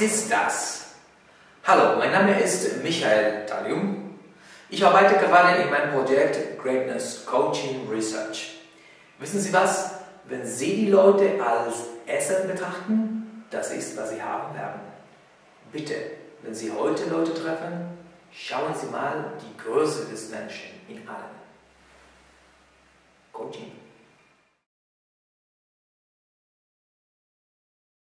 ist das? Hallo, mein Name ist Michael Thallium. Ich arbeite gerade in meinem Projekt Greatness Coaching Research. Wissen Sie was? Wenn Sie die Leute als Esser betrachten, das ist, was Sie haben werden. Bitte, wenn Sie heute Leute treffen, schauen Sie mal die Größe des Menschen in allen. Coaching.